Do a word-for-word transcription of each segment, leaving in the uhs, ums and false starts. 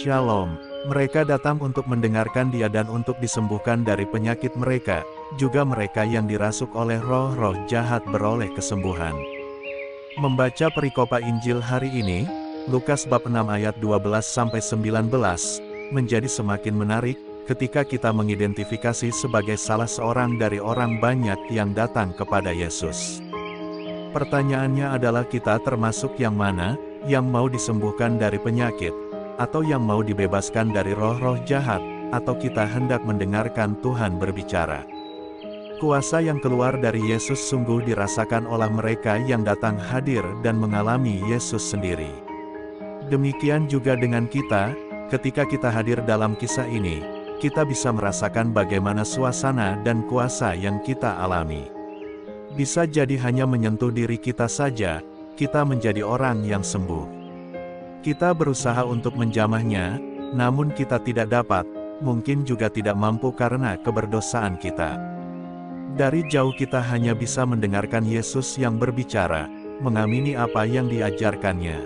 Shalom. Mereka datang untuk mendengarkan Dia dan untuk disembuhkan dari penyakit mereka. Juga mereka yang dirasuk oleh roh-roh jahat beroleh kesembuhan. Membaca perikopa Injil hari ini, Lukas bab enam ayat dua belas sampai sembilan belas, menjadi semakin menarik, ketika kita mengidentifikasi sebagai salah seorang dari orang banyak yang datang kepada Yesus. Pertanyaannya adalah, kita termasuk yang mana, yang mau disembuhkan dari penyakit, atau yang mau dibebaskan dari roh-roh jahat, atau kita hendak mendengarkan Tuhan berbicara? Kuasa yang keluar dari Yesus sungguh dirasakan oleh mereka yang datang hadir dan mengalami Yesus sendiri. Demikian juga dengan kita, ketika kita hadir dalam kisah ini, kita bisa merasakan bagaimana suasana dan kuasa yang kita alami. Bisa jadi hanya menyentuh diri kita saja, kita menjadi orang yang sembuh. Kita berusaha untuk menjamahnya, namun kita tidak dapat, mungkin juga tidak mampu karena keberdosaan kita. Dari jauh kita hanya bisa mendengarkan Yesus yang berbicara, mengamini apa yang diajarkannya.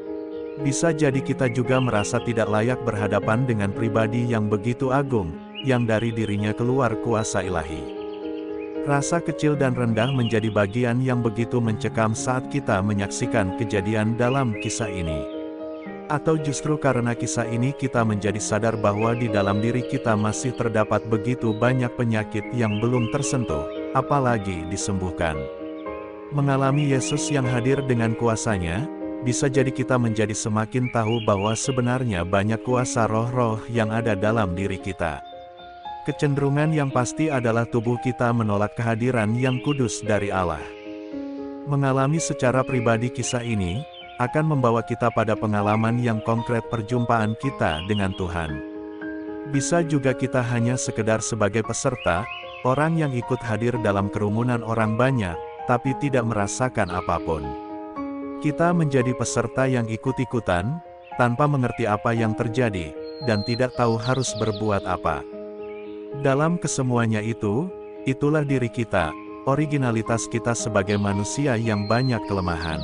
Bisa jadi kita juga merasa tidak layak berhadapan dengan pribadi yang begitu agung, yang dari dirinya keluar kuasa ilahi. Rasa kecil dan rendah menjadi bagian yang begitu mencekam saat kita menyaksikan kejadian dalam kisah ini. Atau justru karena kisah ini kita menjadi sadar bahwa di dalam diri kita masih terdapat begitu banyak penyakit yang belum tersentuh, apalagi disembuhkan. Mengalami Yesus yang hadir dengan kuasanya, bisa jadi kita menjadi semakin tahu bahwa sebenarnya banyak kuasa roh-roh yang ada dalam diri kita. Kecenderungan yang pasti adalah tubuh kita menolak kehadiran yang kudus dari Allah. Mengalami secara pribadi kisah ini, akan membawa kita pada pengalaman yang konkret perjumpaan kita dengan Tuhan. Bisa juga kita hanya sekedar sebagai peserta, orang yang ikut hadir dalam kerumunan orang banyak, tapi tidak merasakan apapun. Kita menjadi peserta yang ikut-ikutan, tanpa mengerti apa yang terjadi, dan tidak tahu harus berbuat apa. Dalam kesemuanya itu, itulah diri kita, originalitas kita sebagai manusia yang banyak kelemahan.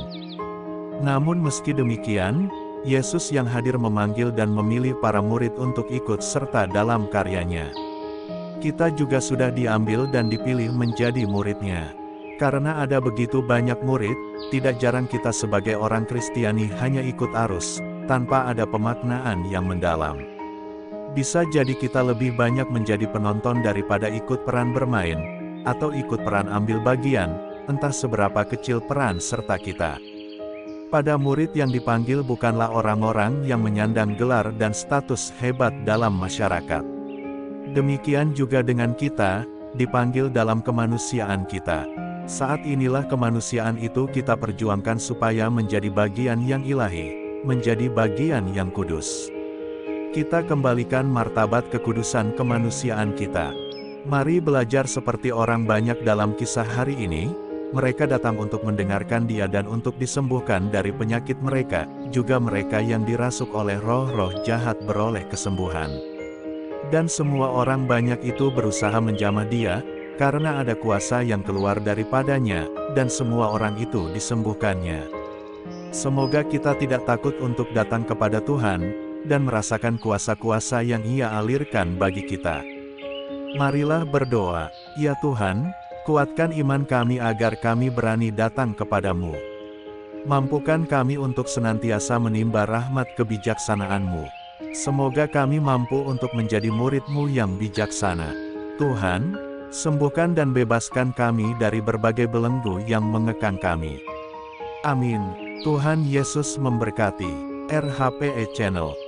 Namun meski demikian, Yesus yang hadir memanggil dan memilih para murid untuk ikut serta dalam karyanya. Kita juga sudah diambil dan dipilih menjadi muridnya. Karena ada begitu banyak murid, tidak jarang kita sebagai orang Kristiani hanya ikut arus, tanpa ada pemaknaan yang mendalam. Bisa jadi kita lebih banyak menjadi penonton daripada ikut peran bermain, atau ikut peran ambil bagian, entah seberapa kecil peran serta kita. Pada murid yang dipanggil bukanlah orang-orang yang menyandang gelar dan status hebat dalam masyarakat. Demikian juga dengan kita, dipanggil dalam kemanusiaan kita. Saat inilah kemanusiaan itu kita perjuangkan supaya menjadi bagian yang ilahi, menjadi bagian yang kudus. Kita kembalikan martabat kekudusan kemanusiaan kita. Mari belajar seperti orang banyak dalam kisah hari ini. Mereka datang untuk mendengarkan Dia dan untuk disembuhkan dari penyakit mereka, juga mereka yang dirasuk oleh roh-roh jahat beroleh kesembuhan. Dan semua orang banyak itu berusaha menjamah Dia, karena ada kuasa yang keluar daripadanya, dan semua orang itu disembuhkannya. Semoga kita tidak takut untuk datang kepada Tuhan, dan merasakan kuasa-kuasa yang Ia alirkan bagi kita. Marilah berdoa. Ya Tuhan, kuatkan iman kami agar kami berani datang kepadamu. Mampukan kami untuk senantiasa menimba rahmat kebijaksanaan-Mu. Semoga kami mampu untuk menjadi murid-Mu yang bijaksana. Tuhan, sembuhkan dan bebaskan kami dari berbagai belenggu yang mengekang kami. Amin. Tuhan Yesus memberkati. R H P E Channel.